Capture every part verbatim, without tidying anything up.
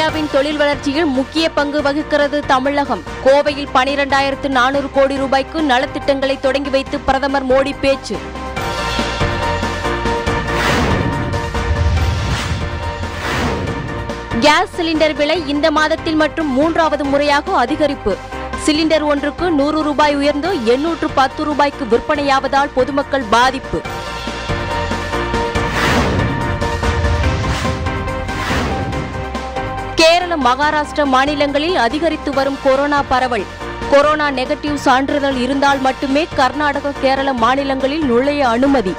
இந்தியாவின் தொழில் வளர்ச்சியில் முக்கிய பங்கு வகிக்கிறது தமிழகம். கோவையில் பனிரெண்டாயிரத்து நானூறு கோடி ரூபாய்க்கு நலத்திட்டங்களை தொடங்கி வைத்து பிரதமர் மோடி பேச்சு. கேஸ் சிலிண்டர் விலை இந்த மாதத்தில் மற்றும் மூன்றாவது முறையாக அதிகரிப்பு. சிலிண்டர் ஒன்றுக்கு நூறு ரூபாய் உயர்ந்து எண்ணூற்று பத்து ரூபாய்க்கு விற்பனையாவதால் பொதுமக்கள் பாதிப்பு. கேரள, மகாராஷ்டிரா மாநிலங்களில் அதிகரித்து வரும் கொரோனா பரவல். கொரோனா நெகட்டிவ் சான்றிதழ் இருந்தால் மட்டுமே கர்நாடக, கேரள மாநிலங்களில் நுழைய அனுமதி.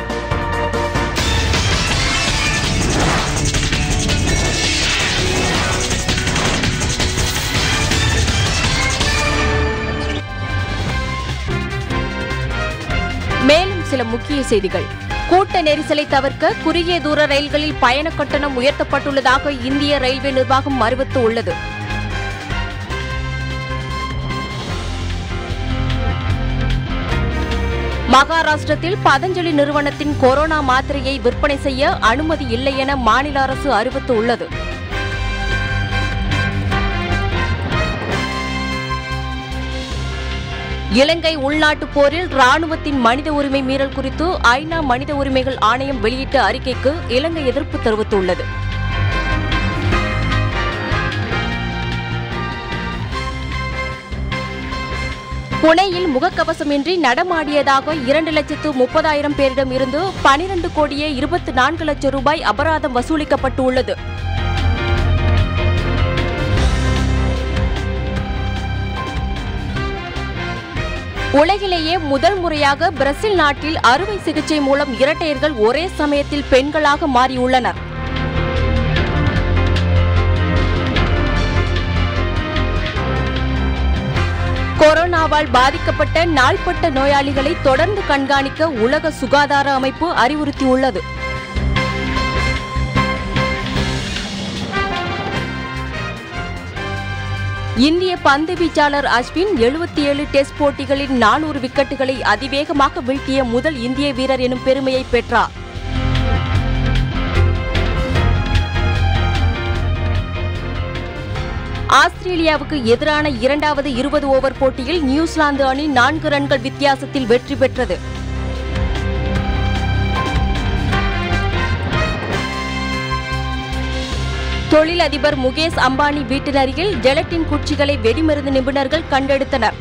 மேலும் சில முக்கிய செய்திகள். கூட்ட நெரிசலை தவிர்க்க குறுகிய தூர ரயில்களில் பயண கட்டணம் உயர்த்தப்பட்டுள்ளதாக இந்திய ரயில்வே நிர்வாகம் அறிவித்துள்ளது. மகாராஷ்டிரத்தில் பதஞ்சலி நிறுவனத்தின் கொரோனா மாத்திரையை விற்பனை செய்ய அனுமதி இல்லை என மாநில அரசு அறிவித்துள்ளது. இலங்கை உள்நாட்டுப் போரில் ராணுவத்தின் மனித உரிமை மீறல் குறித்து ஐநா மனித உரிமைகள் ஆணையம் வெளியிட்ட அறிக்கைக்கு இலங்கை எதிர்ப்பு தெரிவித்துள்ளது. புனேயில் முகக்கவசமின்றி நடமாடியதாக இரண்டு லட்சத்து முப்பதாயிரம் பேரிடம் இருந்து பனிரண்டு கோடியே இருபத்தி நான்கு லட்சம் ரூபாய் அபராதம் வசூலிக்கப்பட்டுள்ளது. உலகிலேயே முதல் முறையாக பிரேசில் நாட்டில் அறுவை சிகிச்சை மூலம் இரட்டையர்கள் ஒரே சமயத்தில் பெண்களாக மாறியுள்ளனர். கொரோனாவால் பாதிக்கப்பட்ட நாள்பட்ட நோயாளிகளை தொடர்ந்து கண்காணிக்க உலக சுகாதார அமைப்பு அறிவுறுத்தியுள்ளது. இந்திய பந்து வீச்சாளர் அஸ்வின் எழுபத்தி ஏழு டெஸ்ட் போட்டிகளில் நானூறு விக்கெட்டுகளை அதிவேகமாக வீழ்த்திய முதல் இந்திய வீரர் எனும் பெருமையை பெற்றார். ஆஸ்திரேலியாவுக்கு எதிரான இரண்டாவது இருபது ஓவர் போட்டியில் நியூசிலாந்து அணி நான்கு ரன்கள் வித்தியாசத்தில் வெற்றி பெற்றது. தொழிலதிபர் முகேஷ் அம்பானி வீட்டின் அருகில் ஜெலட்டின் குச்சிகளை வெடிமருந்து நிபுணர்கள் கண்டெடுத்தனர்.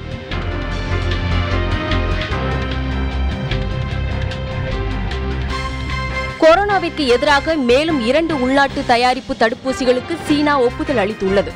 கொரோனாவிற்கு எதிராக மேலும் இரண்டு உள்நாட்டு தயாரிப்பு தடுப்பூசிகளுக்கு சீனா ஒப்புதல் அளித்துள்ளது.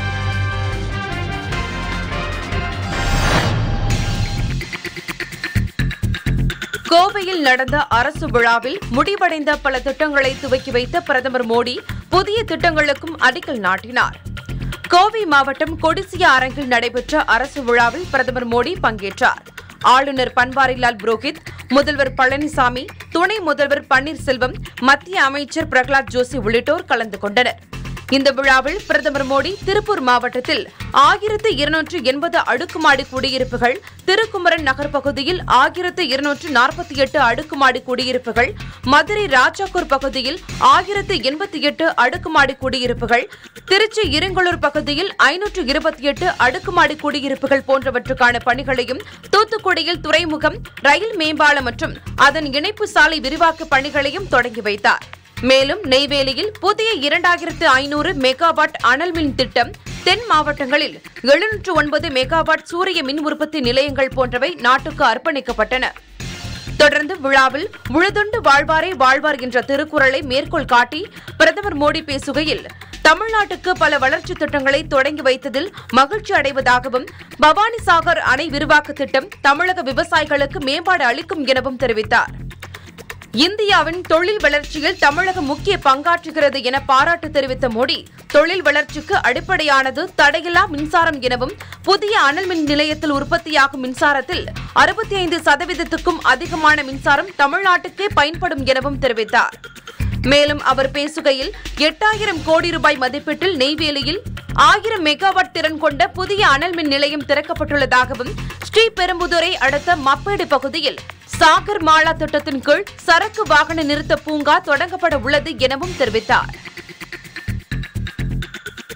கோவையில் நடந்த அரசு விழாவில் முடிவடைந்த பல திட்டங்களை துவக்கி வைத்த பிரதமர் மோடி புதிய திட்டங்களுக்கும் அடிக்கல் நாட்டினார். கோவை மாவட்டம் கொடிசியா அரங்கில் நடைபெற்ற அரசு விழாவில் பிரதமர் மோடி பங்கேற்றார். ஆளுநர் பன்வாரிலால் புரோஹித், முதல்வர் பழனிசாமி, துணை முதல்வர் பன்னீர்செல்வம், மத்திய அமைச்சர் பிரகலாத் ஜோஷி உள்ளிட்டோர் கலந்து கொண்டனர். இந்த விழாவில் பிரதமர் மோடி திருப்பூர் மாவட்டத்தில் ஆயிரத்து இருநூற்று எண்பது அடுக்குமாடி குடியிருப்புகள், திருக்குமரன் நகர் பகுதியில் ஆயிரத்து இருநூற்று நாற்பத்தி எட்டு அடுக்குமாடி குடியிருப்புகள், மதுரை ராஜாக்கூர் பகுதியில் ஆயிரத்து எண்பத்தி எட்டு அடுக்குமாடி குடியிருப்புகள், திருச்சி இருங்கலூர் பகுதியில் ஐநூற்று இருபத்தி எட்டு அடுக்குமாடி குடியிருப்புகள் போன்றவற்றுக்கான பணிகளையும், தூத்துக்குடியில் துறைமுகம், ரயில் மேம்பாலம் மற்றும் அதன் இணைப்பு சாலை விரிவாக்க பணிகளையும் தொடங்கி வைத்தார். மேலும் நெய்வேலியில் புதிய இரண்டாயிரத்து ஐநூறு மெகாவாட் அனல் மின் திட்டம், தென் மாவட்டங்களில் எழுநூற்று ஒன்பது மெகாவாட் சூரிய மின் உற்பத்தி நிலையங்கள் போன்றவை நாட்டுக்கு அர்ப்பணிக்கப்பட்டன. தொடர்ந்து விழாவில் உழுதுண்டு வாழ்வாரே வாழ்வார் என்ற திருக்குறளை மேற்கோள் காட்டி பிரதமர் மோடி பேசுகையில், தமிழ்நாட்டுக்கு பல வளர்ச்சி திட்டங்களை தொடங்கி வைத்ததில் மகிழ்ச்சி அடைவதாகவும், பவானிசாகர் அணை விரிவாக்க திட்டம் தமிழக விவசாயிகளுக்கு மேம்பாடு அளிக்கும் எனவும் தெரிவித்தார். இந்தியாவின் தொழில் வளர்ச்சியில் தமிழகம் முக்கிய பங்காற்றுகிறது என பாராட்டு தெரிவித்த மோடி, தொழில் வளர்ச்சிக்கு அடிப்படையானது தடையில்லா மின்சாரம் எனவும், புதிய அனல் மின் நிலையத்தில் உற்பத்தியாகும் மின்சாரத்தில் அறுபத்தி ஐந்து சதவீதத்துக்கும் அதிகமான மின்சாரம் தமிழ்நாட்டுக்கே பயன்படும் எனவும் தெரிவித்தார். மேலும் அவர் பேசுகையில், எட்டாயிரம் கோடி ரூபாய் மதிப்பீட்டில் நெய்வேலியில் ஆயிரம் மெகாவாட் திறன் கொண்ட புதிய அனல் மின் நிலையம் திறக்கப்பட்டுள்ளதாகவும், ஸ்ரீபெரும்புதூரை அடுத்த மப்பேடு பகுதியில் சாகர் மாலா திட்டத்தின் கீழ் சரக்கு வாகன நிறுத்த பூங்கா தொடங்கப்பட உள்ளது எனவும் தெரிவித்தார்.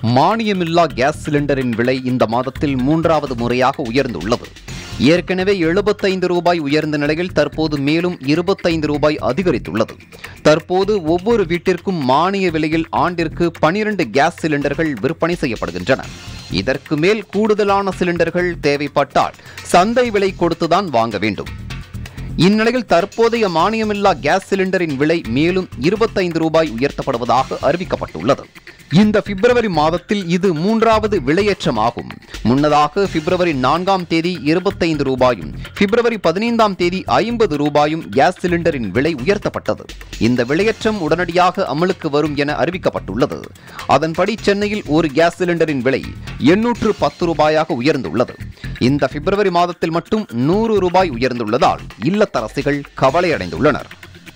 மானியமில்லா கேஸ் சிலிண்டரின் விலை இந்த மாதத்தில் மூன்றாவது முறையாக உயர்ந்துள்ளது. ஏற்கனவே எழுபத்தைந்து ரூபாய் உயர்ந்த நிலையில் தற்போது மேலும் இருபத்தைந்து ரூபாய் அதிகரித்துள்ளது. தற்போது ஒவ்வொரு வீட்டிற்கும் மானிய விலையில் ஆண்டிற்கு பனிரண்டு கேஸ் சிலிண்டர்கள் விற்பனை செய்யப்படுகின்றன. இதற்கு மேல் கூடுதலான சிலிண்டர்கள் தேவைப்பட்டால் சந்தை விலை கொடுத்துதான் வாங்க வேண்டும். இந்நிலையில் தற்போதைய மானியமில்லா கேஸ் சிலிண்டரின் விலை மேலும் இருபத்தைந்து ரூபாய் உயர்த்தப்படுவதாக அறிவிக்கப்பட்டுள்ளது. இந்த பிப்ரவரி மாதத்தில் இது மூன்றாவது விலையேற்றமாகும். முன்னதாக பிப்ரவரி நான்காம் தேதி இருபத்தைந்து ரூபாயும் பிப்ரவரி பதினைந்தாம் தேதி ஐம்பது ரூபாயும் கேஸ் சிலிண்டரின் விலை உயர்த்தப்பட்டது. இந்த விலையேற்றம் உடனடியாக அமலுக்கு வரும் என அறிவிக்கப்பட்டுள்ளது. அதன்படி சென்னையில் ஒரு கேஸ் சிலிண்டரின் விலை எண்ணூற்று பத்து ரூபாயாக உயர்ந்துள்ளது. இந்த பிப்ரவரி மாதத்தில் மட்டும் நூறு ரூபாய் உயர்ந்துள்ளதால் இல்லத்தரசிகள் கவலையடைந்துள்ளனர்.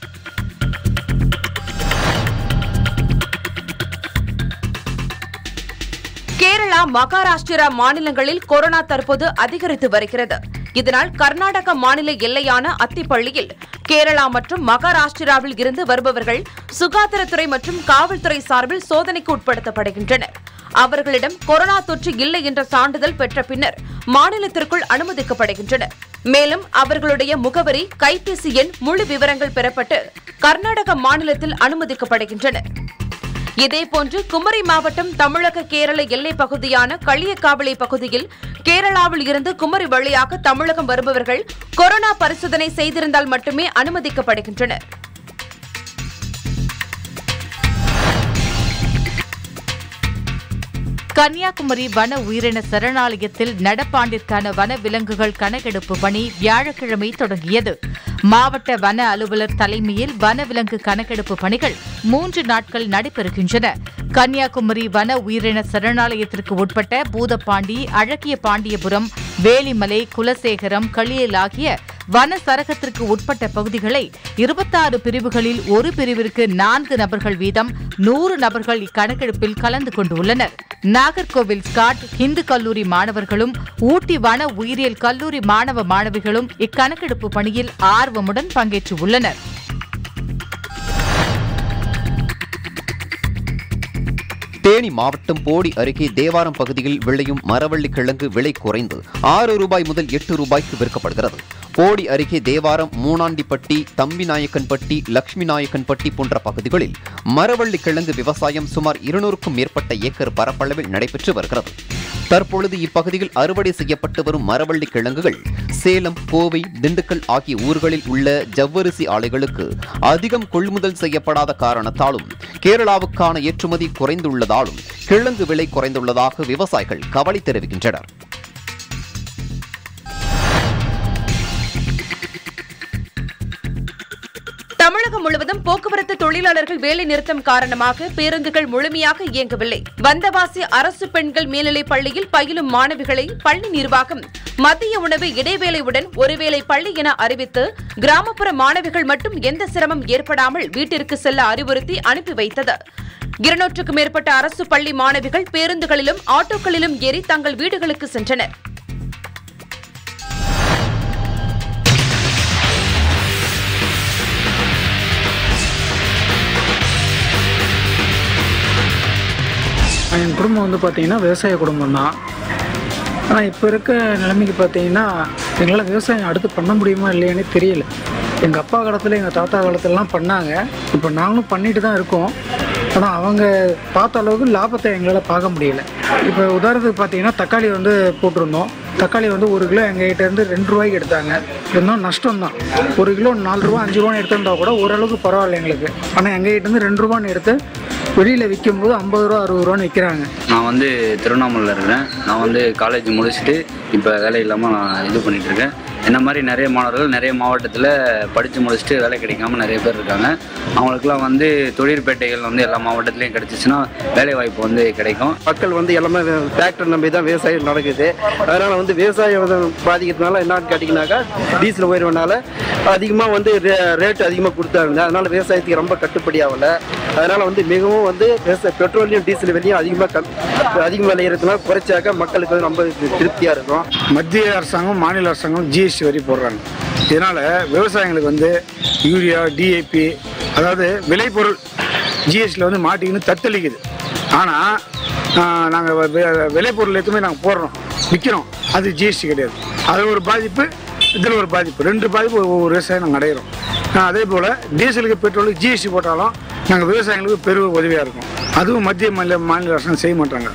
கேரளா, மகாராஷ்டிரா மாநிலங்களில் கொரோனா தற்போது அதிகரித்து வருகிறது. இதனால் கர்நாடக மாநில எல்லையான அத்திப்பள்ளியில் கேரளா மற்றும் மகாராஷ்டிராவில் இருந்து வருபவர்கள் சுகாதாரத்துறை மற்றும் காவல்துறை சார்பில் சோதனைக்கு உட்படுத்தப்படுகின்றனர். அவர்களிடம் கொரோனா தொற்று இல்லை என்ற சான்றிதழ் பெற்ற பின்னர் மாநிலத்திற்குள் அனுமதிக்கப்படுகின்றனர். மேலும் அவர்களுடைய முகவரி, கைபேசி எண், முழு விவரங்கள் பெறப்பட்டு கர்நாடக மாநிலத்தில் அனுமதிக்கப்படுகின்றனர். இதேபோன்று குமரி மாவட்டம் தமிழக கேரள எல்லைப் பகுதியான களியக்காவிளை பகுதியில் கேரளாவில் இருந்து குமரி வழியாக தமிழகம் வருபவர்கள் கொரோனா பரிசோதனை செய்திருந்தால் மட்டுமே அனுமதிக்கப்படுகின்றனர். கன்னியாகுமரி வன உயிரின சரணாலயத்தில் நடப்பாண்டிற்கான வன விலங்குகள் கணக்கெடுப்பு பணி வியாழக்கிழமை தொடங்கியது. மாவட்ட வன அலுவலர் தலைமையில் வனவிலங்கு கணக்கெடுப்பு பணிகள் மூன்று நாட்கள் நடைபெறுகின்றன. கன்னியாகுமரி வன உயிரின சரணாலயத்திற்கு உட்பட்ட பூதப்பாண்டி, அழகிய பாண்டியபுரம், வேலிமலை, குலசேகரம், களியல் ஆகிய வன சரகத்திற்கு உட்பட்ட பகுதிகளை இருபத்தாறு பிரிவுகளில் ஒரு பிரிவிற்கு நான்கு நபர்கள் வீதம் நூறு நபர்கள் இக்கணக்கெடுப்பில் கலந்து கொண்டுள்ளனர். நாகர்கோவில் ஸ்காட் இந்து கல்லூரி மாணவர்களும் ஊட்டி வன உயிரியல் கல்லூரி மாணவ மாணவிகளும் இக்கணக்கெடுப்பு பணியில் ஆர்வமுடன் பங்கேற்றுள்ளனர். தேனி மாவட்டம் போடி அருகே தேவாரம் பகுதியில் விளையும் மரவள்ளி கிழங்கு விலை குறைந்து ஆறு ரூபாய் முதல் எட்டு ரூபாய்க்கு விற்கப்படுகிறது. போடி அருகே தேவாரம், மூணாண்டிப்பட்டி, தம்பிநாயக்கன்பட்டி, லட்சுமி நாயக்கன்பட்டி போன்ற பகுதிகளில் மரவள்ளி கிழங்கு விவசாயம் சுமார் இருநூறுக்கும் மேற்பட்ட ஏக்கர் பரப்பளவில் நடைபெற்று வருகிறது. தற்பொழுது இப்பகுதியில் அறுவடை செய்யப்பட்டு வரும் மரவள்ளி கிழங்குகள் சேலம், கோவை, திண்டுக்கல் ஆகிய ஊர்களில் உள்ள ஜவ்வரிசி ஆலைகளுக்கு அதிகம் கொள்முதல் செய்யப்படாத காரணத்தாலும் கேரளாவுக்கான ஏற்றுமதி குறைந்துள்ளதாலும் கிழங்கு விலை குறைந்துள்ளதாக விவசாயிகள் கவலை தெரிவிக்கின்றனர். தமிழகம் முழுவதும் போக்குவரத்து தொழிலாளர்கள் வேலை நிறுத்தம் காரணமாக பேருந்துகள் முழுமையாக இயங்கவில்லை. வந்தவாசி அரசு பெண்கள் மேல்நிலைப் பள்ளியில் பயிலும் மாணவிகளை பள்ளி நிர்வாகம் மதிய உணவு இடைவேளையுடன் ஒருவேளை பள்ளி என அறிவித்து கிராமப்புற மாணவிகள் மட்டும் எந்த சிரமம் ஏற்படாமல் வீட்டிற்கு செல்ல அறிவுறுத்தி அனுப்பி வைத்தது. இருநூற்றுக்கும் மேற்பட்ட அரசு பள்ளி மாணவிகள் பேருந்துகளிலும் ஆட்டோக்களிலும் ஏறி தங்கள் வீடுகளுக்கு சென்றனர். என் குடும்பம் வந்து பார்த்திங்கன்னா விவசாய குடும்பம் தான். ஆனால் இப்போ இருக்க நிலைமைக்கு பார்த்தீங்கன்னா எங்களால் விவசாயம் அடுத்து பண்ண முடியுமா இல்லையானே தெரியல. எங்கள் அப்பா காலத்தில், எங்கள் தாத்தா காலத்திலலாம் பண்ணாங்க. இப்போ நாங்களும் பண்ணிட்டு தான் இருக்கோம். ஆனால் அவங்க பார்த்த அளவுக்கு லாபத்தை எங்களால் பார்க்க முடியல. இப்போ உதாரணத்துக்கு பார்த்தீங்கன்னா தக்காளி வந்து போட்டிருந்தோம். தக்காளி வந்து ஒரு கிலோ எங்ககிட்டேருந்து ரெண்டு ரூபாய்க்கு எடுத்தாங்க. இருந்தாலும் நஷ்டம் தான். ஒரு கிலோ நாலு ரூபா அஞ்சு ரூபான்னு எடுத்திருந்தா கூட ஓரளவுக்கு பரவாயில்ல எங்களுக்கு. ஆனால் எங்ககிட்டேருந்து ரெண்டு ரூபான்னு எடுத்து வெளியில் விற்கும்போது ஐம்பது ரூபா அறுபது ரூபான்னு விற்கிறாங்க. நான் வந்து திருவண்ணாமலையில் இருக்கிறேன். நான் வந்து காலேஜ் முடிச்சுட்டு இப்போ வேலை இல்லாமல் நான் இது பண்ணிகிட்ருக்கேன். என்ன மாதிரி நிறைய மாணவர்கள் நிறைய மாவட்டத்தில் படித்து முடிச்சுட்டு வேலை கிடைக்காம நிறைய பேர் இருக்காங்க. அவங்களுக்குலாம் வந்து தொழிற்பேட்டைகள் வந்து எல்லா மாவட்டத்துலேயும் கிடச்சிச்சின்னா வேலை வாய்ப்பு வந்து கிடைக்கும். மக்கள் வந்து எல்லாமே டிராக்டர் நம்பி தான் விவசாயம் நடக்குது. அதனால் வந்து விவசாயம் பாதிக்கிறதுனால என்னன்னு கேட்டிங்கனாக்கா டீசல் உயர்வுனால அதிகமாக வந்து ரேட்டு அதிகமாக கொடுத்தாங்க. அதனால் விவசாயத்துக்கு ரொம்ப கட்டுப்படி ஆகலை. அதனால் வந்து மிகவும் வந்து விவசாய பெட்ரோலையும் டீசல் விலையும் அதிகமாக கம் அதிகமாக விளையிறதுனால குறைச்சாக்க மக்களுக்கு வந்து ரொம்ப திருப்தியாக இருக்கும். மத்திய அரசாங்கம், மாநில அரசாங்கம் ஜிஎஸ்டி வரி போடுறாங்க. இதனால் விவசாயிகளுக்கு வந்து யூரியா, டிஏபி, அதாவது விளைபொருள் ஜிஎஸ்டியில் வந்து மாட்டிக்கின்னு தத்தளிக்குது. ஆனால் நாங்கள் விளைபொருள் எதுவுமே நாங்கள் போடுறோம் விற்கிறோம், அது ஜிஎஸ்டி கிடையாது. அது ஒரு பாதிப்பு, இதில் ஒரு பாதிப்பு, ரெண்டு பாதிப்பு ஒவ்வொரு விவசாயம் நாங்கள் அடைகிறோம். அதே போல் டீசலுக்கு பெட்ரோலுக்கு ஜிஎஸ்டி போட்டாலும் நாங்கள் விவசாயிகளுக்கு பெரும் உதவியாக இருக்கும். அதுவும் மத்திய மாநில மாநில அரசு செய்ய மாட்டாங்க.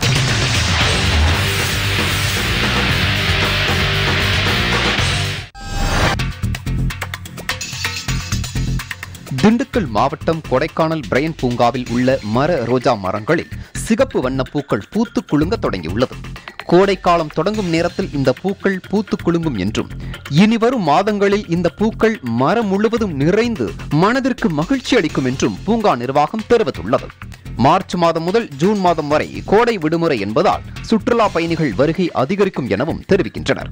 திண்டுக்கல் மாவட்டம் கொடைக்கானல் பிரையன் பூங்காவில் உள்ள மர ரோஜா மரங்களில் சிகப்பு வண்ண பூக்கள் பூத்து குலுங்க தொடங்கியுள்ளது. கோடைக்காலம் தொடங்கும் நேரத்தில் இந்த பூக்கள் பூத்து குலுங்கும் என்றும் இனிவரும் மாதங்களில் இந்த பூக்கள் மரம் முழுவதும் நிறைந்து மனதிற்கு மகிழ்ச்சி அளிக்கும் என்றும் பூங்கா நிர்வாகம் தெரிவித்துள்ளது. மார்ச் மாதம் முதல் ஜூன் மாதம் வரை கோடை விடுமுறை என்பதால் சுற்றுலா பயணிகள் வருகை அதிகரிக்கும் எனவும் தெரிவிக்கின்றனர்.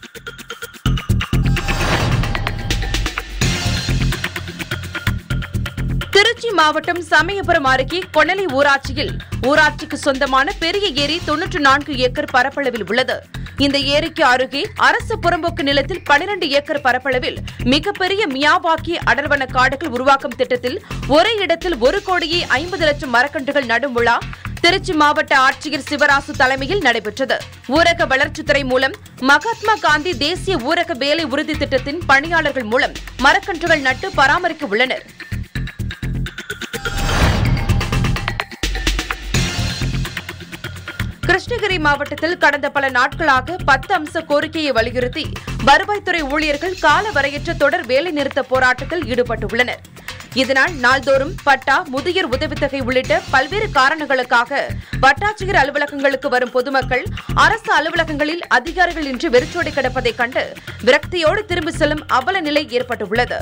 திருச்சி மாவட்டம் சமயபுரம் அருகே கொணலை ஊராட்சியில் ஊராட்சிக்கு சொந்தமான பெரிய ஏரி தொன்னூற்று நான்கு ஏக்கர் பரப்பளவில் உள்ளது. இந்த ஏரிக்கு அருகே அரசு புறம்போக்கு நிலத்தில் பனிரண்டு ஏக்கர் பரப்பளவில் மிகப்பெரிய மியாவாக்கி அடர்வன காடுகள் உருவாக்கும் திட்டத்தில் ஒரே இடத்தில் ஒரு கோடியே ஐம்பது லட்சம் மரக்கன்றுகள் நடும் விழா திருச்சி மாவட்ட ஆட்சியர் சிவராசு தலைமையில் நடைபெற்றது. ஊரக வளர்ச்சித்துறை மூலம் மகாத்மா காந்தி தேசிய ஊரக வேலை உறுதி திட்டத்தின் பணியாளர்கள் மூலம் மரக்கன்றுகள் நட்டு பராமரிக்க உள்ளனர். கிருஷ்ணகிரி மாவட்டத்தில் கடந்த பல நாட்களாக பத்து அம்ச கோரிக்கையை வலியுறுத்தி வருவாய்த்துறை ஊழியர்கள் காலவரையற்ற தொடர் வேலைநிறுத்த போராட்டத்தில் ஈடுபட்டுள்ளனர். இதனால் நாள்தோறும் பட்டா, முதியோர் உதவித்தொகை உள்ளிட்ட பல்வேறு காரணங்களுக்காக வட்டாட்சியர் அலுவலகங்களுக்கு வரும் பொதுமக்கள் அரசு அலுவலகங்களில் அதிகாரிகள் இன்றி வெறிச்சோடி கிடப்பதைக் கண்டு விரக்தியோடு திரும்பி செல்லும் அவல நிலை ஏற்பட்டுள்ளது.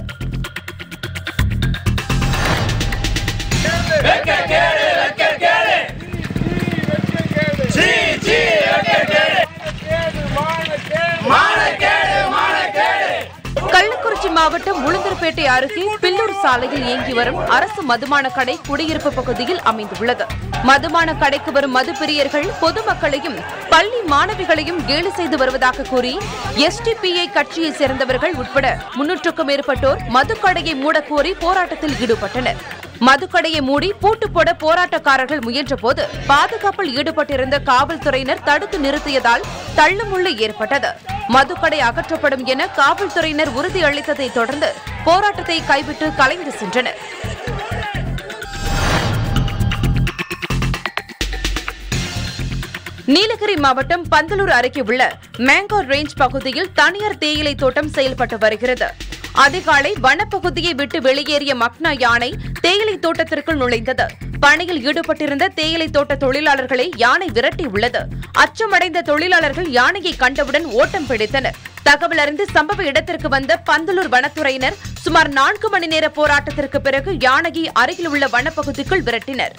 கள்ளக்குறிச்சி மாவட்டம் உளுந்தூர்பேட்டை அருகே பில்லூர் சாலையில் இயங்கி வரும் அரசு மதுபான கடை குடியிருப்பு பகுதியில் அமைந்துள்ளது. மதுபான கடைக்கு வரும் மதுப்பிரியர்கள் பொதுமக்களையும் பள்ளி மாணவிகளையும் கேலி செய்து வருவதாக கூறி எஸ்டிபிஐ கட்சியை சேர்ந்தவர்கள் உட்பட முன்னூற்றுக்கும் மேற்பட்டோர் மதுக்கடையை மூடக்கோரி போராட்டத்தில் ஈடுபட்டனர். மதுக்கடையை மூடி பூட்டு போட போராட்டக்காரர்கள் முயன்றபோது பாதுகாப்பில் ஈடுபட்டிருந்த காவல்துறையினர் தடுத்து நிறுத்தியதால் தள்ளுமுள்ளு ஏற்பட்டது. மதுக்கடை அகற்றப்படும் என காவல்துறையினர் உறுதியளித்ததை தொடர்ந்து போராட்டத்தை கைவிட்டு கலைந்து சென்றனர். நீலகிரி மாவட்டம் பந்தலூர் அருகே உள்ள மேங்கோ ரேஞ்ச் பகுதியில் தனியார் தேயிலை தோட்டம் செயல்பட்டு வருகிறது. அதிகாலை வனப்பகுதியை விட்டு வெளியேறிய மக்னா யானை தேயிலை தோட்டத்திற்குள் நுழைந்தது. பணியில் ஈடுபட்டிருந்த தேயிலை தோட்ட தொழிலாளர்களை யானை விரட்டியுள்ளது. அச்சமடைந்த தொழிலாளர்கள் யானையை கண்டவுடன் ஓட்டம் பிடித்தனர். தகவல் அறிந்து சம்பவ இடத்திற்கு வந்த பந்தலூர் வனத்துறையினர் சுமார் நான்கு மணி நேர போராட்டத்திற்கு பிறகு யானையை அருகில் உள்ள வனப்பகுதிக்குள் விரட்டினர்.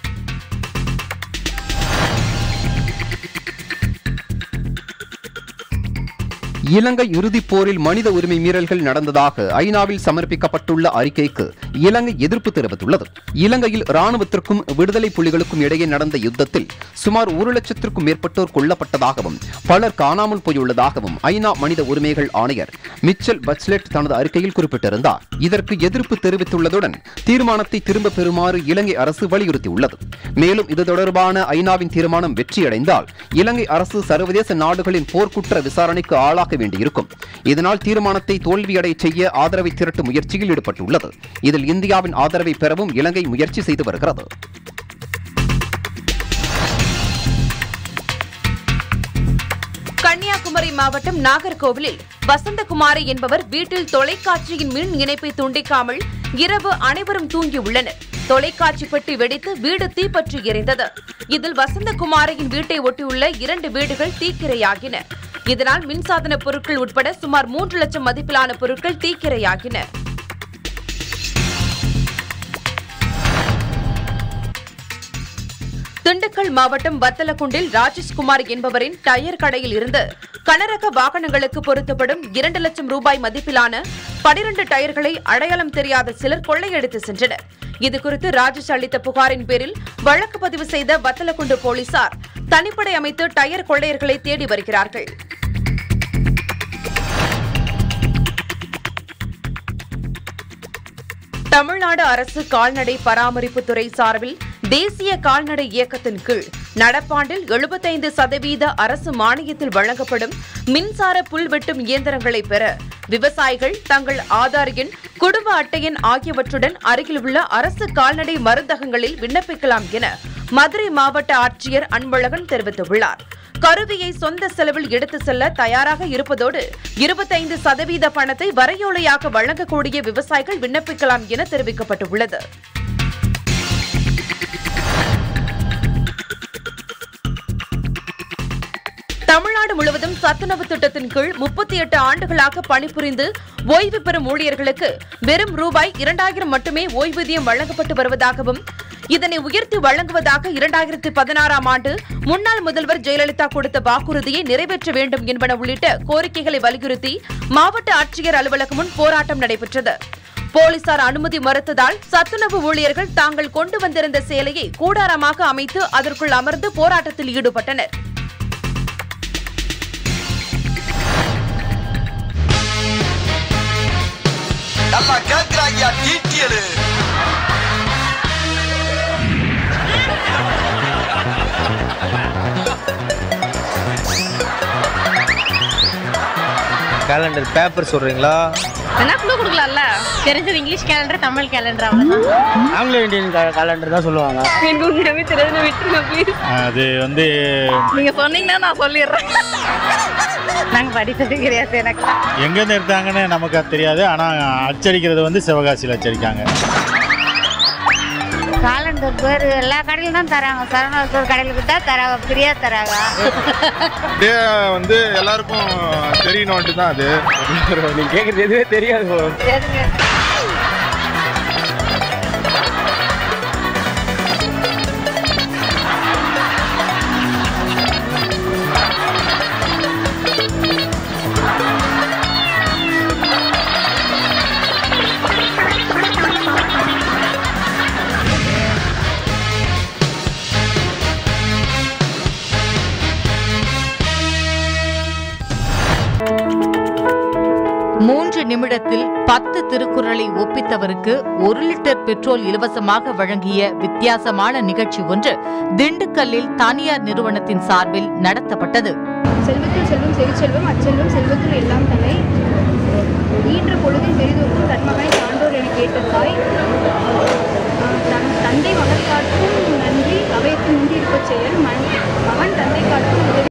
இலங்கை இறுதிப் போரில் மனித உரிமை மீறல்கள் நடந்ததாக ஐநாவில் சமர்ப்பிக்கப்பட்டுள்ள அறிக்கைக்கு இலங்கை எதிர்ப்பு தெரிவித்துள்ளது. இலங்கையில் ராணுவத்திற்கும் விடுதலை புலிகளுக்கும் இடையே நடந்த யுத்தத்தில் சுமார் ஒரு லட்சத்திற்கும் மேற்பட்டோர் கொல்லப்பட்டதாகவும் பலர் காணாமல் போயுள்ளதாகவும் ஐநா மனித உரிமைகள் ஆணையர் மிச்சல் பச்லெட் தனது அறிக்கையில் குறிப்பிட்டிருந்தார். இதற்கு எதிர்ப்பு தெரிவித்துள்ளதுடன் தீர்மானத்தை திரும்பப் பெறுமாறு இலங்கை அரசு வலியுறுத்தியுள்ளது. மேலும் இது தொடர்பான ஐநாவின் தீர்மானம் வெற்றியடைந்தால் இலங்கை அரசு சர்வதேச நாடுகளின் போர்க்குற்ற விசாரணைக்கு ஆளாக வேண்டியிருக்கும். இதனால் தீர்மானத்தை தோல்வியடை செய்ய ஆதரவை திரட்டும் முயற்சியில் ஈடுபட்டுள்ளது. இதில் இந்தியாவின் ஆதரவை பெறவும் இலங்கை முயற்சி செய்து வருகிறது. கன்னியாகுமரி மாவட்டம் நாகர்கோவிலில் வசந்தகுமாரி என்பவர் வீட்டில் தொலைக்காட்சியின் மின் இணைப்பை துண்டிக்காமல் இரவு அனைவரும் தூங்கியுள்ளனர். தொலைக்காட்சி பெட்டி வெடித்து வீடு தீப்பற்றி எரிந்தது. இதில் வசந்தகுமாரியின் வீட்டை ஒட்டியுள்ள இரண்டு வீடுகள் தீக்கிரையாகின. இதனால் மின்சாதன பொருட்கள் உட்பட சுமார் மூன்று லட்சம் மதிப்பிலான பொருட்கள் தீக்கிரையாகின. திண்டுக்கல் மாவட்டம் வத்தலக்குண்டில் ராஜேஷ்குமார் என்பவரின் டயர் கடையில் இருந்து கனரக வாகனங்களுக்கு பொருத்தப்படும் இரண்டு லட்சம் ரூபாய் மதிப்பிலான பனிரண்டு டயர்களை அடையாளம் தெரியாத சிலர் கொள்ளையடித்து சென்றனர். இதுகுறித்து ராஜேஷ் அளித்த புகாரின் பேரில் வழக்கு பதிவு செய்த வத்தலக்குண்டு போலீசார் தனிப்படை அமைத்து டயர் கொள்ளையர்களை தேடி வருகிறார்கள். தமிழ்நாடு அரசு கால்நடை பராமரிப்பு துறை சார்பில் தேசிய கால்நடை இயக்கத்தின் கீழ் நடப்பாண்டில் எழுபத்தைந்து சதவீத அரசு மானியத்தில் வழங்கப்படும் மின்சார புல் வெட்டும் இயந்திரங்களை பெற விவசாயிகள் தங்கள் ஆதார் எண், குடும்ப அட்டை எண் ஆகியவற்றுடன் அருகில் உள்ள அரசு கால்நடை மருந்தகங்களில் விண்ணப்பிக்கலாம் என மதுரை மாவட்ட ஆட்சியர் அன்பழகன் தெரிவித்துள்ளார். கருவியை சொந்த செலவில் எடுத்து செல்ல தயாராக இருப்பதோடு இருபத்தைந்து சதவீத பணத்தை வரையோலையாக வழங்கக்கூடிய விவசாயிகள் விண்ணப்பிக்கலாம் என தெரிவிக்கப்பட்டுள்ளது. தமிழ்நாடு முழுவதும் சத்துணவு திட்டத்தின் கீழ் முப்பத்தி எட்டு ஆண்டுகளாக பணிபுரிந்து ஓய்வு பெறும் ஊழியர்களுக்கு வெறும் ரூபாய் இரண்டாயிரம் மட்டுமே ஓய்வூதியம் வழங்கப்பட்டு வருவதாகவும் இதனை உயர்த்தி வழங்குவதாக இரண்டாயிரத்தி பதினாறாம் ஆண்டு முன்னாள் முதல்வர் ஜெயலலிதா கொடுத்த வாக்குறுதியை நிறைவேற்ற வேண்டும் என்பன உள்ளிட்ட கோரிக்கைகளை வலியுறுத்தி மாவட்ட ஆட்சியர் அலுவலகம் முன் போராட்டம் நடைபெற்றது. போலீசார் அனுமதி மறுத்ததால் சத்துணவு ஊழியர்கள் தாங்கள் கொண்டு வந்திருந்த சேலையை கூடாரமாக அமைத்து அதற்குள் அமர்ந்து போராட்டத்தில் ஈடுபட்டனர். கேலண்டர் பேப்பர் சொல்றீங்களா? என்ன க்ளூ கொடுக்கலாம்ல? தெரிஞ்சது இங்கிலீஷ் கேலண்டர், தமிழ் கேலண்டர், அவ்வளவுதான். ஆங்கிலோ இந்தியன் கேலண்டர் தான் சொல்லுவாங்க. எனக்கு உண்மையாவே தெரியாது, விட்டுருங்க ப்ளீஸ். அது வந்து நீங்க சொன்னீங்கன்னா நான் சொல்லிடுறேன். நாங்க படித்தது கிடையாது. எனக்கு எங்கேருந்து எடுத்தாங்கன்னு நமக்கு அது தெரியாது. ஆனால் அச்சடிக்கிறது வந்து சிவகாசியில் அச்சடிக்காங்க. கேலண்டர் பேர் எல்லா கடையிலும் தான் தராங்க. சரவணா கடையிலுக்கு தான் தராங்க, ஃப்ரீயா தராங்க. வந்து எல்லாருக்கும் தெரியணும்ட்டு தான் அது. நீங்க கேட்கறது எதுவே தெரியாது. மூன்று நிமிடத்தில் பத்து திருக்குறளை ஒப்பித்தவருக்கு ஒரு லிட்டர் பெட்ரோல் இலவசமாக வழங்கிய வித்தியாசமான நிகழ்ச்சி ஒன்று திண்டுக்கல்லில் தனியார் நிறுவனத்தின் சார்பில் நடத்தப்பட்டது. செல்வத்தில் செல்வம் செவிச்செல்வம் அச்செல்வம் செல்வத்தில் எல்லாம் தலை ஈன்ற பொழுதில் பெரிதோர்க்கும் தன்மகனை சான்றோர் என கேட்ட தாய் தந்தை மகன் காட்டும் நன்றி அவையத்து முந்தியிருப்பச் செயல் மகன் தந்தை காட்டும் உதவி.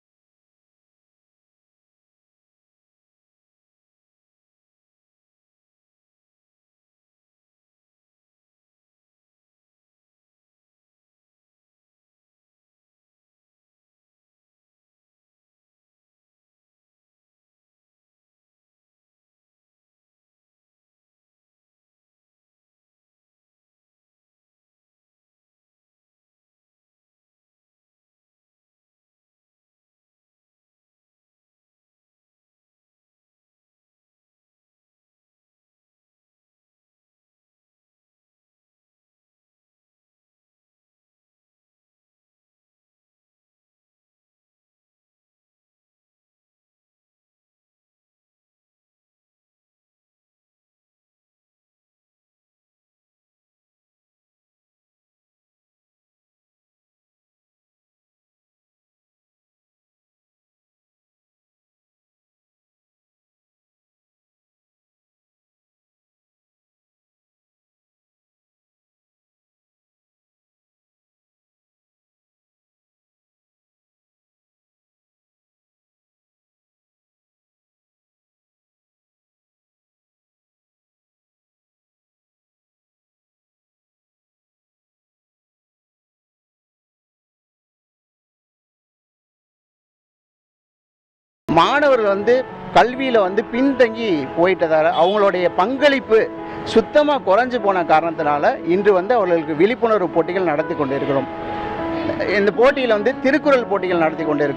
மாணவர்கள் வந்து கல்வியில் வந்து பின்தங்கி போயிட்டதால் அவங்களுடைய பங்களிப்பு சுத்தமாக குறைஞ்சு போன காரணத்தினால இன்று வந்து அவர்களுக்கு விழிப்புணர்வு போட்டிகள் நடத்தி கொண்டிருக்கிறோம். இந்த போட்டியில் வந்து திருக்குறள் போட்டிகள் நடத்தி கொண்டிருக்கிறோம்.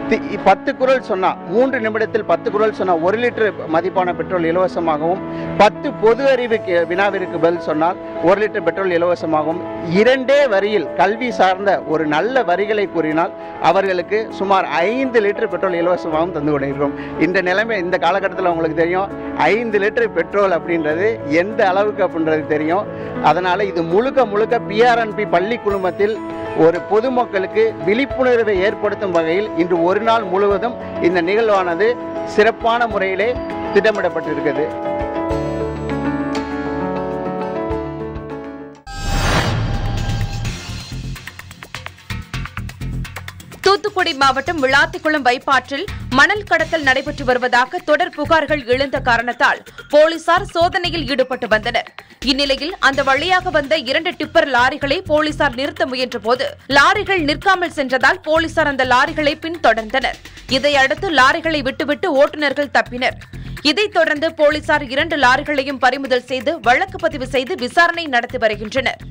பத்து குரல் சொன்னால் மூன்று நிமிடத்தில் பத்து குரல் சொன்னால் ஒரு லிட்டர் மதிப்பான பெட்ரோல் இலவசமாகவும், பத்து பொது அறிவு வினாவிற்கு பதில் சொன்னால் ஒரு லிட்டர் பெட்ரோல் இலவசமாகவும், இரண்டே வரியில் கல்வி சார்ந்த ஒரு நல்ல வரிகளை கூறினால் அவர்களுக்கு சுமார் ஐந்து லிட்டர் பெட்ரோல் இலவசமாகவும் தந்து கொண்டிருக்கிறோம். இந்த நிலைமை இந்த காலகட்டத்தில் உங்களுக்கு தெரியும், ஐந்து லிட்டர் பெட்ரோல் அப்படின்றது எந்த அளவுக்கு அப்படின்றது தெரியும். அதனால் இது முழுக்க முழுக்க பிஆர்என்பி பள்ளி குழுமத்தில் ஒரு பொதுமக்களுக்கு விழிப்புணர்வை ஏற்படுத்தும் வகையில் இன்று ஒரு நாள் முழுவதும் இந்த நிகழ்வானது சிறப்பான முறையிலே திட்டமிடப்பட்டிருக்கிறது. தூத்துக்குடி மாவட்டம் விளாத்திக்குளம் வைப்பாற்றில் மணல் கடத்தல் நடைபெற்று வருவதாக தொடர் புகார்கள் எழுந்த காரணத்தால் போலீசார் சோதனையில் ஈடுபட்டு வந்தனர். இந்நிலையில் அந்த வழியாக வந்த இரண்டு டிப்பர் லாரிகளை போலீசார் நிறுத்த முயன்றபோது லாரிகள் நிற்காமல் சென்றதால் போலீசார் அந்த லாரிகளை பின்தொடர்ந்தனர். இதையடுத்து லாரிகளை விட்டுவிட்டு ஓட்டுநர்கள் தப்பினர். இதைத் தொடர்ந்து போலீசார் இரண்டு லாரிகளையும் பறிமுதல் செய்து வழக்கு பதிவு செய்து விசாரணை நடத்தி வருகின்றனர்.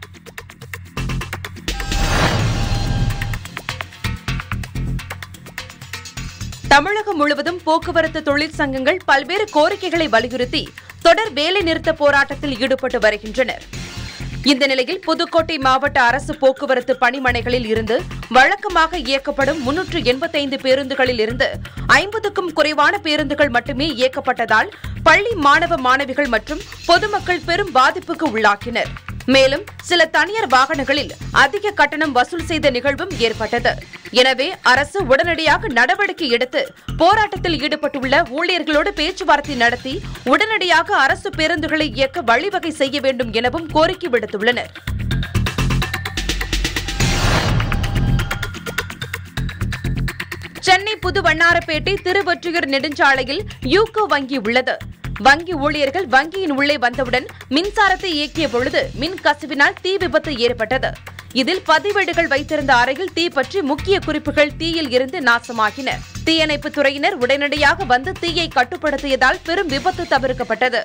தமிழகம் முழுவதும் போக்குவரத்து தொழிற்சங்கங்கள் பல்வேறு கோரிக்கைகளை வலியுறுத்தி தொடர் வேலைநிறுத்த போராட்டத்தில் ஈடுபட்டு வருகின்றனர். இந்த நிலையில் புதுக்கோட்டை மாவட்ட அரசு போக்குவரத்து பணிமனைகளில் இருந்து வழக்கமாக இயக்கப்படும் முன்னூற்று எண்பத்தைந்து பேருந்துகளில் இருந்து ஐம்பதுக்கும் குறைவான பேருந்துகள் மட்டுமே இயக்கப்பட்டதால் பள்ளி மாணவ மாணவிகள் மற்றும் பொதுமக்கள் பெரும் பாதிப்புக்கு உள்ளாக்கினர். மேலும் சில தனியார் வாகனங்களில் அதிக கட்டணம் வசூல் செய்த நிகழ்வும் ஏற்பட்டது. எனவே அரசு உடனடியாக நடவடிக்கை எடுத்து போராட்டத்தில் ஈடுபட்டுள்ள ஊழியர்களோடு பேச்சுவார்த்தை நடத்தி உடனடியாக அரசு பேருந்துகளை இயக்க வழிவகை செய்ய வேண்டும் எனவும் கோரிக்கை விடுத்துள்ளனர். சென்னை புது வண்ணாரப்பேட்டை திருவொற்றியூர் நெடுஞ்சாலையில் யூகோ வங்கி உள்ளது. வங்கி ஊழியர்கள் வங்கியின் உள்ளே வந்தவுடன் மின்சாரத்தை இயக்கிய பொழுது மின் கசிவினால் தீ விபத்து ஏற்பட்டது. இதில் பதிவேடுகள் வைத்திருந்த அறையில் தீ பற்றி முக்கிய குறிப்புகள் தீயில் இருந்து நாசமாகின. தீயணைப்பு துறையினர் உடனடியாக வந்து தீயை கட்டுப்படுத்தியதால் பெரும் விபத்து தவிர்க்கப்பட்டது.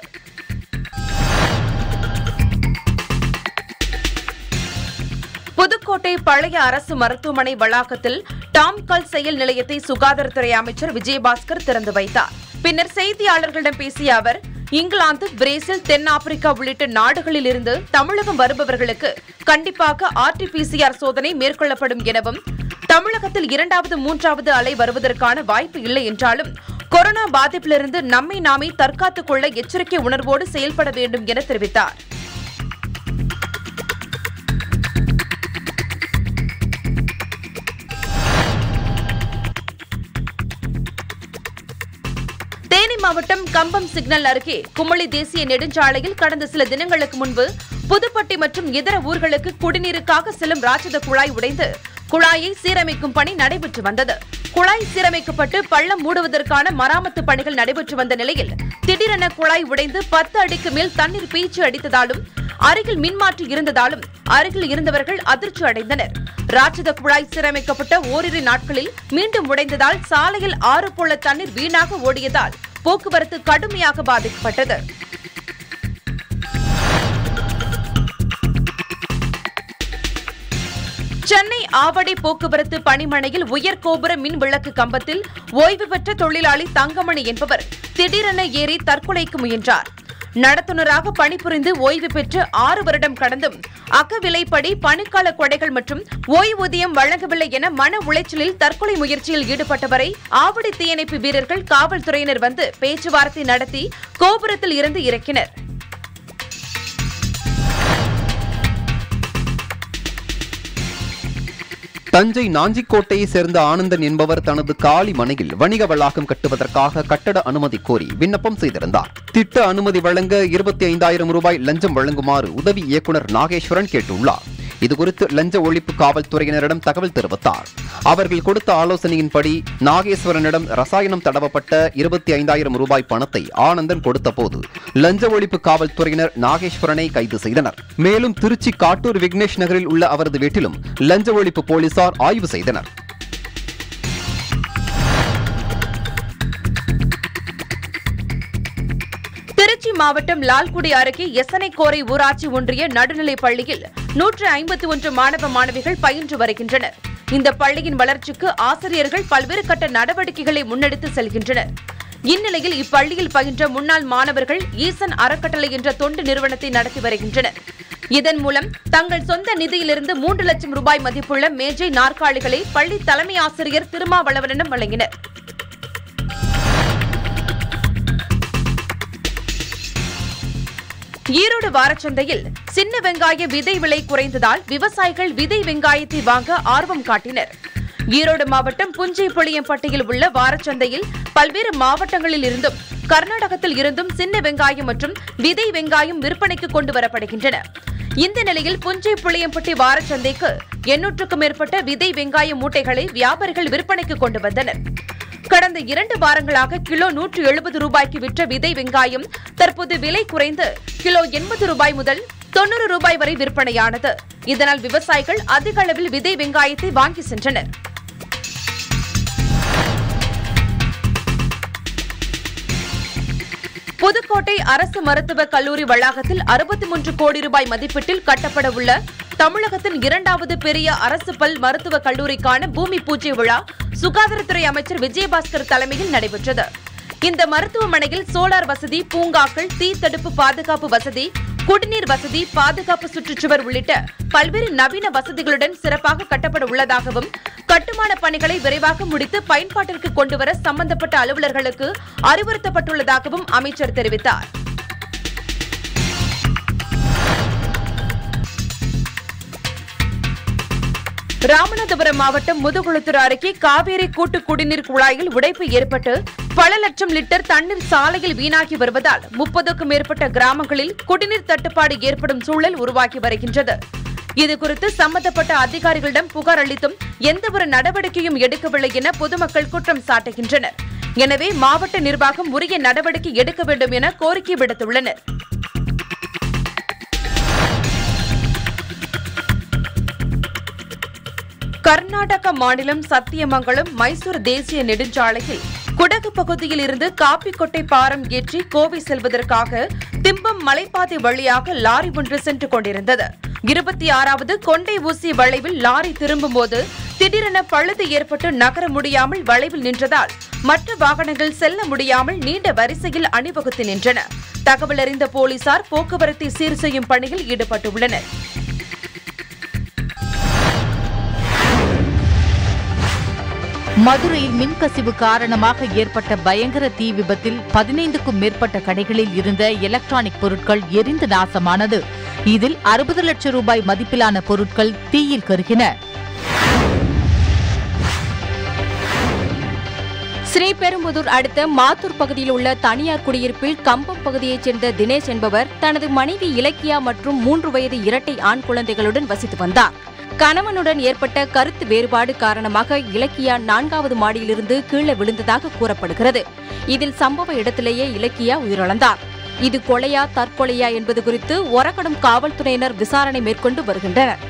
புதுக்கோட்டை பழைய அரசு மருத்துவமனை வளாகத்தில் டாம்கால் செயல் நிலையத்தை சுகாதாரத்துறை அமைச்சர் விஜயபாஸ்கர் திறந்து வைத்தார். பின்னர் செய்தியாளர்களிடம் பேசிய அவர், இங்கிலாந்து, பிரேசில், தென்னாப்பிரிக்கா உள்ளிட்ட நாடுகளில் இருந்து தமிழகம் வருபவர்களுக்கு கண்டிப்பாக R T P C R சோதனை மேற்கொள்ளப்படும் எனவும், தமிழகத்தில் இரண்டாவது மூன்றாவது அலை வருவதற்கான வாய்ப்பு இல்லை என்றாலும் கொரோனா பாதிப்பிலிருந்து நம்மை நாமே தற்காத்துக் கொள்ள எச்சரிக்கை உணர்வோடு செயல்பட வேண்டும் என தெரிவித்தார். தேனி மாவட்டம் கம்பம் சிக்னல் அருகே குமளி தேசிய நெடுஞ்சாலையில் கடந்த சில தினங்களுக்கு முன்பு புதுப்பட்டி மற்றும் இதர ஊர்களுக்கு குடிநீருக்காக செல்லும் ராட்சத குழாய் உடைந்து குழாயை சீரமைக்கும் பணி நடைபெற்று வந்தது. குழாய் சீரமைக்கப்பட்டு பள்ளம் மூடுவதற்கான மராமத்து பணிகள் நடைபெற்று வந்த நிலையில் திடீரென குழாய் உடைந்து பத்து அடிக்கு மேல் தண்ணீர் பீய்ச்சி அடித்ததாலும் அருகில் மின்மாற்றி இருந்ததாலும் அருகில் இருந்தவர்கள் அதிர்ச்சி அடைந்தனர். ராட்சத குழாய் சீரமைக்கப்பட்ட ஓரிரு நாட்களில் மீண்டும் உடைந்ததால் சாலையில் ஆறு போல தண்ணீர் வீணாக ஓடியதால் போக்குவரத்து கடுமையாக பாதிக்கப்பட்டது. சென்னை ஆவடி போக்குவரத்து பணிமனையில் உயர் கோபுர மின் விளக்கு கம்பத்தில் ஓய்வு பெற்ற தொழிலாளி தங்கமணி என்பவர் திடீரென ஏறி தற்கொலைக்கு முயன்றார். நடத்துனராக பணிபுரிந்து ஓய்வு பெற்று ஆறு வருடம் கடந்தும் அகவிலைப்படி பணிக்கால கொடைகள் மற்றும் ஓய்வூதியம் வழங்கவில்லை என மன உளைச்சலில் தற்கொலை முயற்சியில் ஈடுபட்டவரை ஆவடி தீயணைப்பு வீரர்கள் காவல்துறையினர் வந்து பேச்சுவார்த்தை நடத்தி கோபுரத்தில் இருந்து இறக்கினர். தஞ்சை நாஞ்சிக்கோட்டையை சேர்ந்த ஆனந்தன் என்பவர் தனது காலி மனையில் வணிக வளாகம் கட்டுவதற்காக கட்டட அனுமதி கோரி விண்ணப்பம் செய்திருந்தார். திட்ட அனுமதி வழங்க இருபத்தி ஐந்தாயிரம் ரூபாய் லஞ்சம் வழங்குமாறு உதவி இயக்குநர் நாகேஸ்வரன் கேட்டுள்ளார். இதுகுறித்து லஞ்ச ஒழிப்பு காவல்துறையினரிடம் தகவல் தெரிவித்தார். அவர்கள் கொடுத்த ஆலோசனையின்படி நாகேஸ்வரனிடம் ரசாயனம் தடவப்பட்ட இருபத்தி ஐந்தாயிரம் ரூபாய் பணத்தை ஆனந்தன் கொடுத்த போது லஞ்ச ஒழிப்பு காவல்துறையினர் நாகேஸ்வரனை கைது செய்தனர். மேலும் திருச்சி காட்டூர் விக்னேஷ் நகரில் உள்ள அவரது வீட்டிலும் லஞ்ச ஒழிப்பு போலீசார் ஆய்வு செய்தனர். திருச்சி மாவட்டம் லால்குடி அருகே எசனைக்கோரை ஊராட்சி ஒன்றிய நடுநிலைப் பள்ளியில் நூற்று ஐம்பத்தி ஒன்று மாணவ மாணவிகள் பயின்று வருகின்றனர். இந்த பள்ளியின் வளர்ச்சிக்கு ஆசிரியர்கள் பல்வேறு கட்ட நடவடிக்கைகளை முன்னெடுத்து செல்கின்றனர். இந்நிலையில் இப்பள்ளியில் பயின்ற முன்னாள் மாணவர்கள் ஈசன் அறக்கட்டளை என்ற தொண்டு நிறுவனத்தை நடத்தி வருகின்றனர். இதன் மூலம் தங்கள் சொந்த நிதியிலிருந்து மூன்று லட்சம் ரூபாய் மதிப்புள்ள மேஜை நாற்காலிகளை பள்ளி தலைமை ஆசிரியர் திருமாவளவனிடம் வழங்கினர். ஈரோடு வாரச்சந்தையில் சின்ன வெங்காய விதை விலை குறைந்ததால் விவசாயிகள் விதை வெங்காயத்தை வாங்க ஆர்வம் காட்டினர். ஈரோடு மாவட்டம் புஞ்சை புளியம்பட்டியில் உள்ள வாரச்சந்தையில் பல்வேறு மாவட்டங்களில் இருந்தும் கர்நாடகத்தில் இருந்தும் சின்ன வெங்காயம் மற்றும் விதை வெங்காயம் விற்பனைக்கு கொண்டு வரப்படுகின்றன. இந்த நிலையில் புஞ்சை புளியம்பட்டி வாரச்சந்தைக்கு எண்ணூற்றுக்கும் மேற்பட்ட விதை வெங்காய மூட்டைகளை வியாபாரிகள் விற்பனைக்கு கொண்டு வந்தனர். கடந்த இரண்டு வாரங்களாக கிலோ நூற்று எழுபது ரூபாய்க்கு விற்ற விதை வெங்காயம் தற்போது விலை குறைந்து கிலோ எண்பது ரூபாய் முதல் தொன்னூறு ரூபாய் வரை விற்பனையானது. இதனால் விவசாயிகள் அதிக அளவில் விதை வெங்காயத்தை வாங்கி சென்றனர். புதுக்கோட்டை அரசு மருத்துவக் கல்லூரி வளாகத்தில் அறுபத்தி மூன்று கோடி ரூபாய் மதிப்பீட்டில் கட்டப்பட உள்ள தமிழகத்தின் இரண்டாவது பெரிய அரசு பல் மருத்துவக் கல்லூரிக்கான பூமி பூஜை விழா சுகாதாரத்துறை அமைச்சர் விஜயபாஸ்கர் தலைமையில் நடைபெற்றது. இந்த மருத்துவமனையில் சோலார் வசதி, பூங்காக்கள், தீ தடுப்பு பாதுகாப்பு வசதி, குடிநீர் வசதி, பாதுகாப்பு சுற்றுச்சுவர் உள்ளிட்ட பல்வேறு நவீன வசதிகளுடன் சிறப்பாக கட்டப்பட உள்ளதாகவும் கட்டுமான பணிகளை விரைவாக முடித்து பயன்பாட்டிற்கு கொண்டுவர சம்பந்தப்பட்ட அலுவலர்களுக்கு அறிவுறுத்தப்பட்டுள்ளதாகவும் அமைச்சர் தெரிவித்தார். ராமநாதபுரம் மாவட்டம் முதுகுளத்தூர் அருகே காவேரி கூட்டு குடிநீர் குழாயில் உடைப்பு ஏற்பட்டு பல லட்சம் லிட்டர் தண்ணீர் சாலையில் வீணாகி வருவதால் முப்பதுக்கும் மேற்பட்ட கிராமங்களில் குடிநீர் தட்டுப்பாடு ஏற்படும் சூழல் உருவாகி வருகின்றது. இதுகுறித்து சம்பந்தப்பட்ட அதிகாரிகளிடம் புகார் அளித்தும் எந்தவொரு நடவடிக்கையும் எடுக்கவில்லை என பொதுமக்கள் குற்றம் சாட்டுகின்றனர். எனவே மாவட்ட நிர்வாகம் உரிய நடவடிக்கை எடுக்க வேண்டும் என கோரிக்கை விடுத்துள்ளனர். கர்நாடக மாநிலம் சத்தியமங்கலம் மைசூர் தேசிய நெடுஞ்சாலையில் குடகு பகுதியில் இருந்து காப்பி கொட்டை பாரம் ஏற்றி கோவை செல்வதற்காக திம்பம் மலைப்பாதை வழியாக லாரி ஒன்று சென்று கொண்டிருந்தது. இருபத்தி ஆறாவது கொண்டை ஊசி வளைவில் லாரி திரும்பும்போது திடீரென பழுது ஏற்பட்டு நகர முடியாமல் வளைவில் நின்றதால் மற்ற வாகனங்கள் செல்ல முடியாமல் நீண்ட வரிசையில் அணிவகுத்து நின்றன. தகவல் அறிந்த போலீசார் போக்குவரத்தை சீர் செய்யும் பணியில் ஈடுபட்டுள்ளனர். மதுரையில் மின்கசிவு காரணமாக ஏற்பட்ட பயங்கர தீ விபத்தில் பதினைந்துக்கும் மேற்பட்ட கடைகளில் இருந்த எலக்ட்ரானிக் பொருட்கள் எரிந்து நாசமானது. இதில் அறுபது லட்சம் ரூபாய் மதிப்பிலான பொருட்கள் தீயில் கருகின. ஸ்ரீபெரும்புதூர் அடுத்த மாத்தூர் பகுதியில் உள்ள தனியார் குடியிருப்பில் கம்பம் பகுதியைச் சேர்ந்த தினேஷ் என்பவர் தனது மனைவி இலக்கியா மற்றும் மூன்று வயது இரட்டை ஆண் குழந்தைகளுடன் வசித்து வந்தார். கணவனுடன் ஏற்பட்ட கருத்து வேறுபாடு காரணமாக இலக்கியா நான்காவது மாடியிலிருந்து கீழே விழுந்ததாக கூறப்படுகிறது. இதில் சம்பவ இடத்திலேயே இலக்கியா உயிரிழந்தார். இது கொலையா தற்கொலையா என்பது குறித்து ஒரகடம் காவல்துறையினர் விசாரணை மேற்கொண்டு வருகின்றனர்.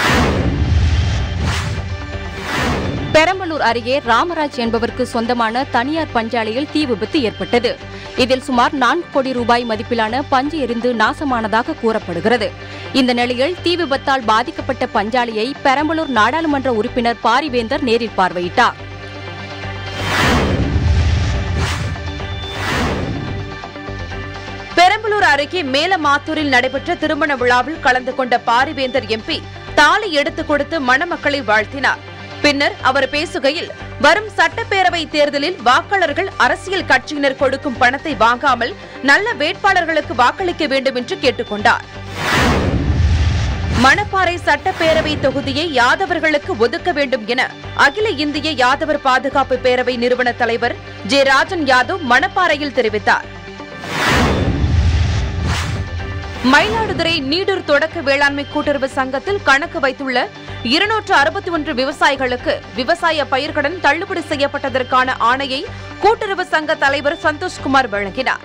பெரம்பலூர் அருகே ராமராஜ் என்பவருக்கு சொந்தமான தனியார் பஞ்சாலையில் தீ விபத்து ஏற்பட்டது. இதில் சுமார் நான்கு கோடி ரூபாய் மதிப்பிலான பஞ்சு எரிந்து நாசமானதாக கூறப்படுகிறது. இந்த நிலையில் தீ விபத்தால் பாதிக்கப்பட்ட பஞ்சாலையை பெரம்பலூர் நாடாளுமன்ற உறுப்பினர் பாரிவேந்தர் நேரில் பார்வையிட்டார். பெரம்பலூர் அருகே மேலமாத்தூரில் நடைபெற்ற திருமண விழாவில் கலந்து கொண்ட பாரிவேந்தர் எம்பி தாலி எடுத்துக் கொடுத்து மணமக்களை வாழ்த்தினார். பின்னர் அவர் பேசுகையில், வரும் சட்டப்பேரவை தேர்தலில் வாக்காளர்கள் அரசியல் கட்சியினர் கொடுக்கும் பணத்தை வாங்காமல் நல்ல வேட்பாளர்களுக்கு வாக்களிக்க வேண்டும் என்று கேட்டுக் கொண்டார். மணப்பாறை சட்டப்பேரவை தொகுதியை யாதவர்களுக்கு ஒதுக்க வேண்டும் என அகில இந்திய யாதவர் பாதுகாப்பு பேரவை நிறுவன தலைவர் ஜே ராஜன் யாதவ் மணப்பாறையில் தெரிவித்தார். மயிலாடுதுறை நீடூர் தொடக்க வேளாண்மை கூட்டுறவு சங்கத்தில் கணக்கு வைத்துள்ள இருநூற்று அறுபத்தி ஒன்று விவசாயிகளுக்கு விவசாய பயிர்கடன் தள்ளுபடி செய்யப்பட்டதற்கான ஆணையை கூட்டுறவு சங்க தலைவர் சந்தோஷ்குமார் வழங்கினார்.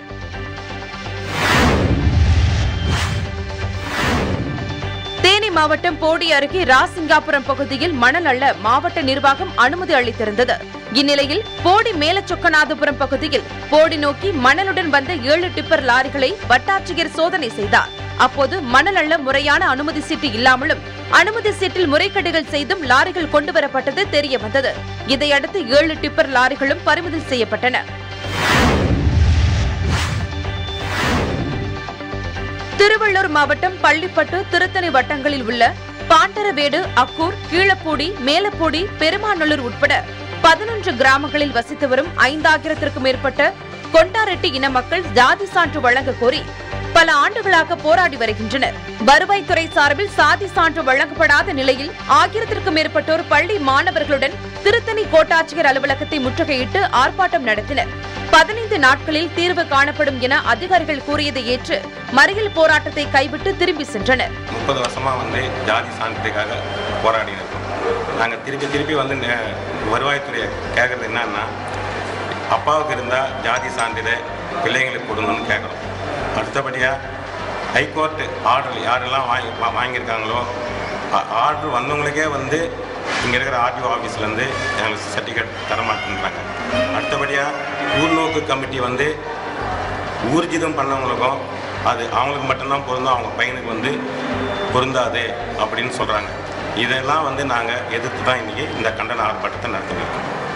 தேனி மாவட்டம் போடி அருகே ராசிங்காபுரம் பகுதியில் மணல் அள்ள மாவட்ட நிர்வாகம் அனுமதி அளித்திருந்தது. இந்நிலையில் போடி மேலச்சொக்கநாதபுரம் பகுதியில் போடி நோக்கி மணலுடன் வந்த ஏழு டிப்பர் லாரிகளை வட்டாட்சியர் சோதனை செய்தார். அப்போது மணல் அள்ள முறையான அனுமதி சீட்டு இல்லாமலும் அனுமதி சீட்டில் முறைகேடுகள் செய்தும் லாரிகள் கொண்டுவரப்பட்டது தெரியவந்தது. இதையடுத்து ஏழு டிப்பர் லாரிகளும் பறிமுதல் செய்யப்பட்டன. திருவள்ளூர் மாவட்டம் பள்ளிப்பட்டு, திருத்தணி வட்டங்களில் உள்ள பாண்டரவேடு, அக்கூர், கீழப்பூடி, மேலப்பூடி, பெருமாநல்லூர் உட்பட பதினொன்று கிராமங்களில் வசித்து வரும் ஐந்தாயிரத்திற்கும் மேற்பட்ட கொண்டாரெட்டி இன மக்கள் ஜாதி சான்று வழங்க கோரி பல ஆண்டுகளாக போராடி வருகின்றனர். வருவாய்த்துறை சார்பில் சாதி சான்று வழங்கப்படாத நிலையில் ஆயிரத்திற்கும் மேற்பட்டோர் பள்ளி மாணவர்களுடன் திருத்தணி கோட்டாட்சியர் அலுவலகத்தை முற்றுகையிட்டு ஆர்ப்பாட்டம் நடத்தினர். பதினைந்து நாட்களில் தீர்வு காணப்படும் என அதிகாரிகள் கூறியதை ஏற்று மறியல் போராட்டத்தை கைவிட்டு திரும்பி சென்றனர். முப்பது வருஷமா வந்து ஜாதி சான்றிதழுக்காக போராடி இருக்கோம். நாங்கள் திருப்பி திருப்பி வந்து வருவாய்த்துறையை கேட்கறது என்னன்னா, அப்பாவுக்கு இருந்தால் ஜாதி சான்றிதழ் பிள்ளைங்களுக்கு கொடுங்கன்னு கேட்குறோம். அடுத்தபடியாக ஹைகோர்ட்டு ஆர்டர் யாரெல்லாம் வாங்கி வாங்கியிருக்காங்களோ ஆர்டர் வந்தவங்களுக்கே வந்து இங்கே இருக்கிற ஆர்டிஓ ஆஃபீஸ்லேருந்து எங்களுக்கு சர்டிஃபிகேட் தரமாட்டேன்றாங்க. அடுத்தபடியாக ஊர்நோக்கு கமிட்டி வந்து ஊர்ஜிதம் பண்ணவங்களுக்கும் அது அவங்களுக்கு மட்டும்தான் பொருந்தும், அவங்க பையனுக்கு வந்து பொருந்தாது அப்படின்னு சொல்கிறாங்க. இதெல்லாம் வந்து நாங்கள் எதிர்த்து தான் இன்றைக்கி இந்த கண்டன ஆர்ப்பாட்டத்தை நடத்திருக்கோம்.